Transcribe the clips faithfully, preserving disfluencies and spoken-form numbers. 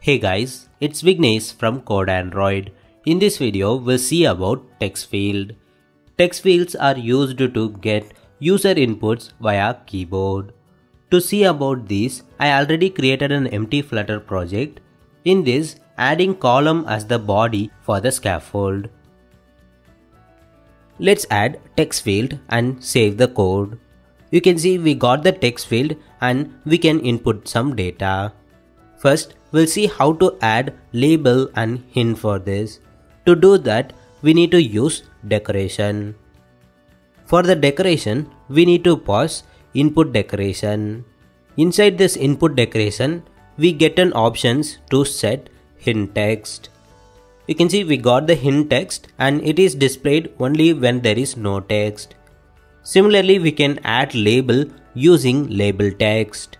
Hey guys, it's Vignesh from Code Android. In this video, we'll see about text field. Text fields are used to get user inputs via keyboard. To see about this, I already created an empty Flutter project. In this, adding column as the body for the scaffold. Let's add text field and save the code. You can see we got the text field and we can input some data. First, we'll see how to add label and hint for this. To do that, we need to use decoration. For the decoration, we need to pass input decoration. Inside this input decoration, we get an options to set hint text. You can see we got the hint text and it is displayed only when there is no text. Similarly, we can add label using label text.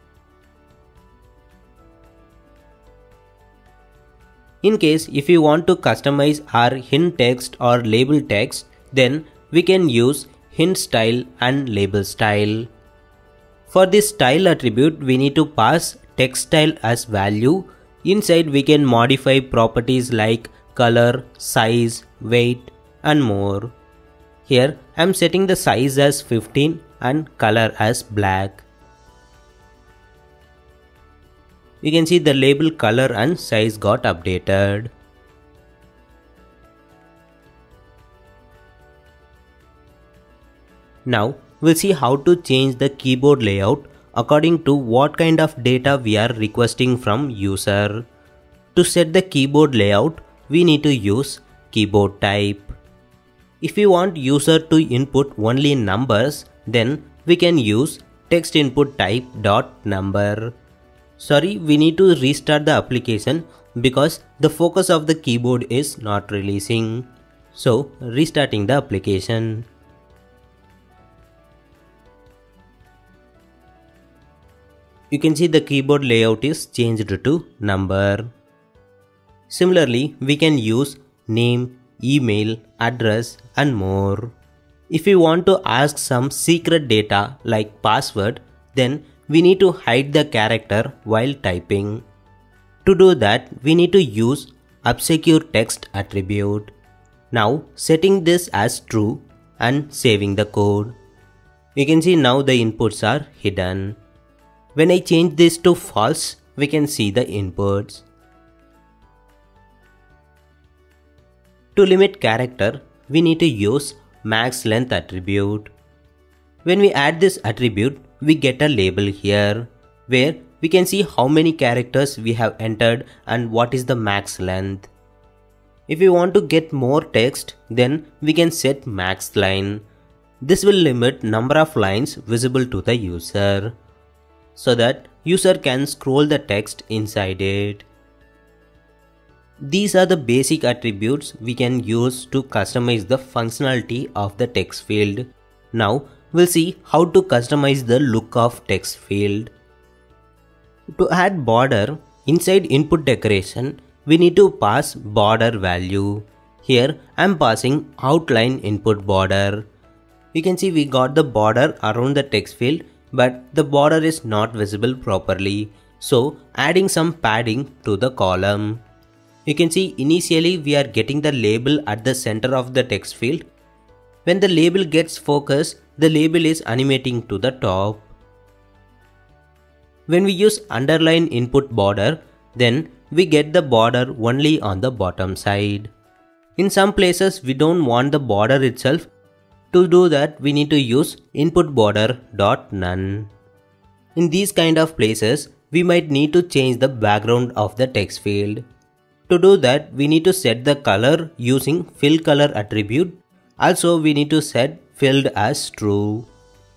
In case if you want to customize our hint text or label text, then we can use hint style and label style. For this style attribute, we need to pass text style as value. Inside we can modify properties like color, size, weight and more. Here I am setting the size as fifteen and color as black. You can see the label color and size got updated. Now we'll see how to change the keyboard layout according to what kind of data we are requesting from user. To set the keyboard layout, we need to use keyboard type. If we want user to input only numbers, then we can use text input type dot number. Sorry, we need to restart the application because the focus of the keyboard is not releasing. So, restarting the application. You can see the keyboard layout is changed to number. Similarly, we can use name, email, address and more. If we want to ask some secret data like password, then we need to hide the character while typing. To do that, we need to use obscure text attribute. Now setting this as true and saving the code. You can see now the inputs are hidden. When I change this to false, we can see the inputs. To limit character, we need to use max length attribute. When we add this attribute, we get a label here where we can see how many characters we have entered and what is the max length. If we want to get more text, then we can set max line. This will limit number of lines visible to the user so that user can scroll the text inside it. These are the basic attributes we can use to customize the functionality of the text field. Now we'll see how to customize the look of text field. To add border, inside input decoration, we need to pass border value. Here I am passing outline input border. You can see we got the border around the text field, but the border is not visible properly. So adding some padding to the column. You can see initially we are getting the label at the center of the text field. When the label gets focused, the label is animating to the top. When we use underline input border, then we get the border only on the bottom side. In some places we don't want the border itself. To do that, we need to use input border dot none. In these kind of places, we might need to change the background of the text field. To do that, we need to set the color using fill color attribute. Also, we need to set filled as true.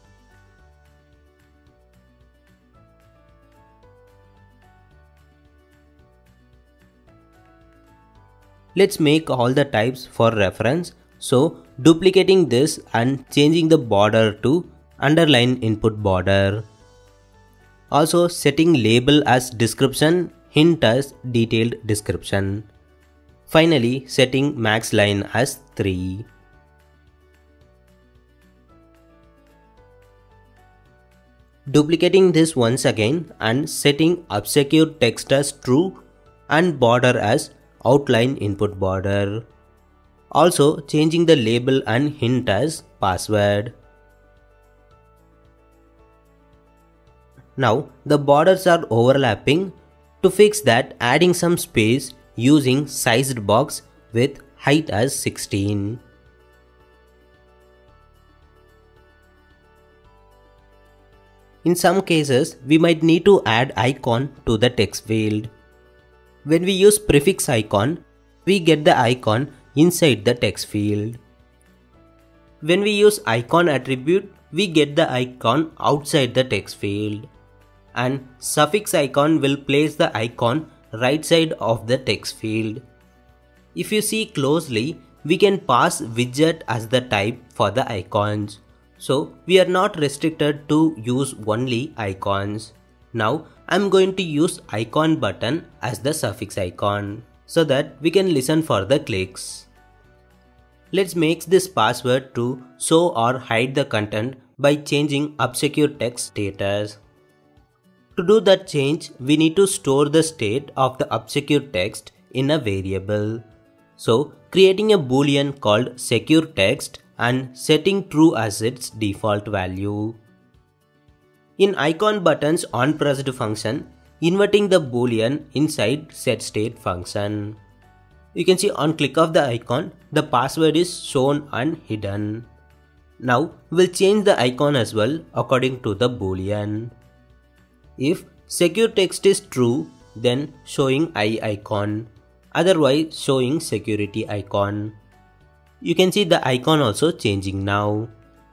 Let's make all the types for reference. So duplicating this and changing the border to underline input border. Also setting label as description, hint as detailed description. Finally setting max line as three. Duplicating this once again and setting obscure text as true and border as outline input border. Also changing the label and hint as password. Now the borders are overlapping. To fix that, adding some space using sized box with height as sixteen. In some cases, we might need to add icon to the text field. When we use prefix icon, we get the icon inside the text field. When we use icon attribute, we get the icon outside the text field. And suffix icon will place the icon right side of the text field. If you see closely, we can pass widget as the type for the icons. So we are not restricted to use only icons. Now I'm going to use icon button as the suffix icon so that we can listen for the clicks. Let's make this password to show or hide the content by changing obscure text status. To do that change, we need to store the state of the obscure text in a variable. So creating a boolean called secure text and setting true as its default value. In icon button's onPressed function, inverting the boolean inside setState function. You can see on click of the icon, the password is shown and hidden. Now we'll change the icon as well according to the boolean. If secure text is true, then showing eye icon, otherwise showing security icon. You can see the icon also changing now.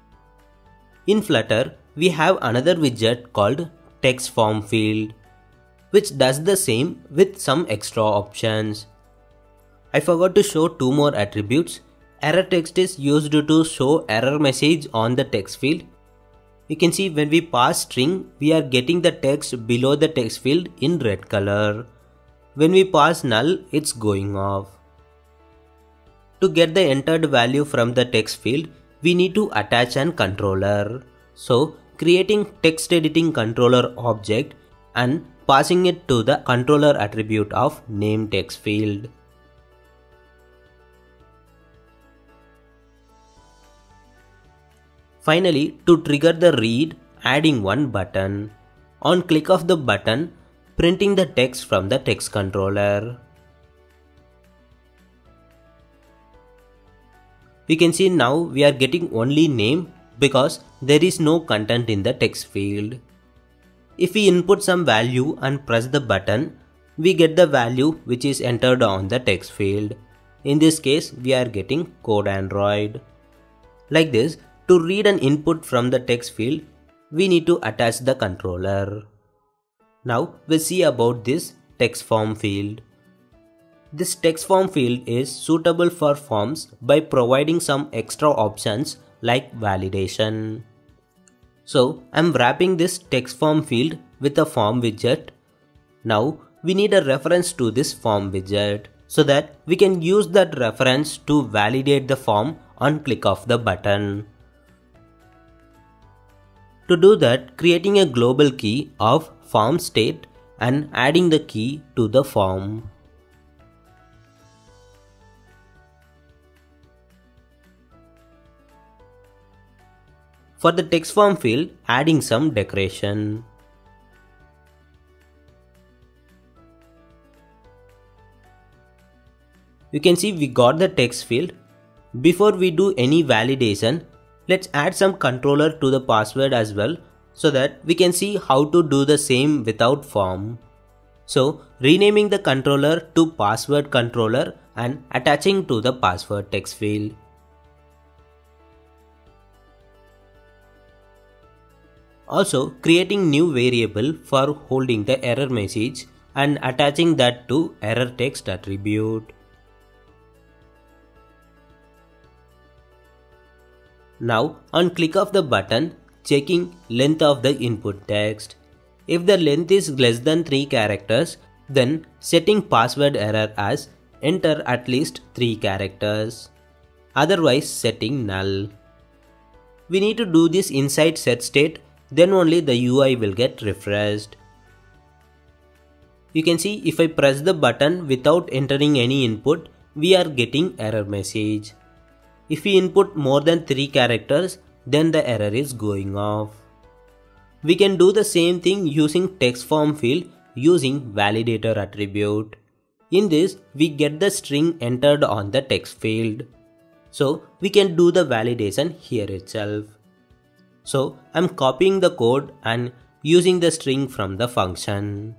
In Flutter, we have another widget called text form field, which does the same with some extra options. I forgot to show two more attributes. Error text is used to show error message on the text field. You can see when we pass string, we are getting the text below the text field in red color. When we pass null, it's going off. To get the entered value from the text field, we need to attach an controller. So creating text editing controller object and passing it to the controller attribute of name text field. Finally, to trigger the read, adding one button. On click of the button, printing the text from the text controller. You can see now we are getting only name because there is no content in the text field. If we input some value and press the button, we get the value which is entered on the text field. In this case, we are getting code Android. Like this, to read an input from the text field, we need to attach the controller. Now we'll see about this text form field. This text form field is suitable for forms by providing some extra options like validation. So I'm wrapping this text form field with a form widget. Now we need a reference to this form widget so that we can use that reference to validate the form on click of the button. To do that, creating a global key of form state and adding the key to the form. For the text form field, adding some decoration. You can see we got the text field. Before we do any validation, let's add some controller to the password as well so that we can see how to do the same without form. So renaming the controller to password controller and attaching to the password text field. Also creating new variable for holding the error message and attaching that to error text attribute. Now on click of the button, checking length of the input text. If the length is less than three characters, then setting password error as enter at least three characters. Otherwise setting null. We need to do this inside setState, then only the U I will get refreshed. you can see if I press the button without entering any input, we are getting error message. If we input more than three characters, then the error is going off. We can do the same thing using text form field using validator attribute. In this, we get the string entered on the text field. So we can do the validation here itself. So I'm copying the code and using the string from the function.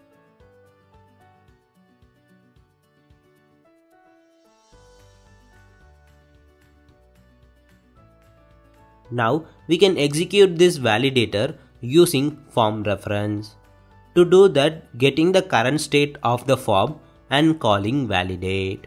Now we can execute this validator using form reference. To do that, getting the current state of the form and calling validate.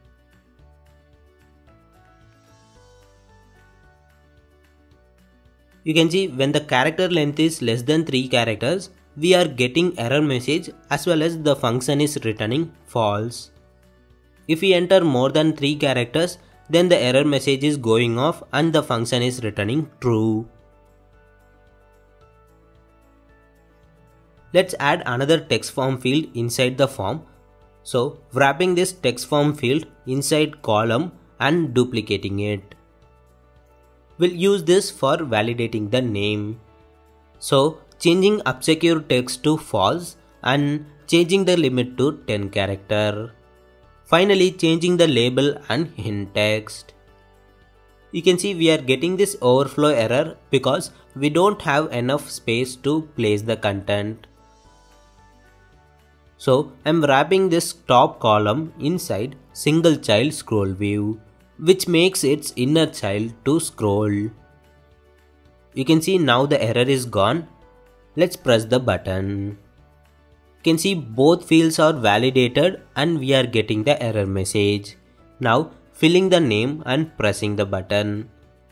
You can see when the character length is less than three characters, we are getting error message as well as the function is returning false. If we enter more than three characters, then the error message is going off and the function is returning true. Let's add another text form field inside the form. So wrapping this text form field inside column and duplicating it. We'll use this for validating the name. So changing obscure text to false and changing the limit to ten character. Finally changing the label and hint text. You can see we are getting this overflow error because we don't have enough space to place the content. So I'm wrapping this top column inside single child scroll view, which makes its inner child to scroll. You can see now the error is gone. Let's press the button. You can see both fields are validated and we are getting the error message. Now filling the name and pressing the button.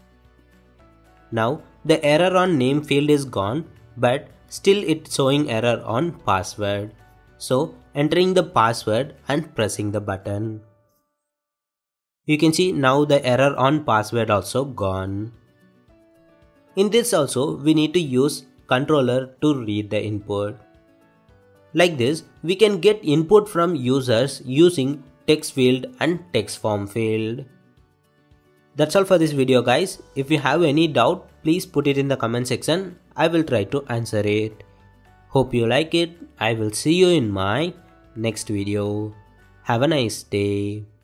Now the error on name field is gone, but still it's showing error on password. So entering the password and pressing the button. You can see now the error on password also gone. In this also we need to use controller to read the input. Like this, we can get input from users using text field and text form field. That's all for this video guys. If you have any doubt, please put it in the comment section. I will try to answer it. Hope you like it. I will see you in my next video. Have a nice day.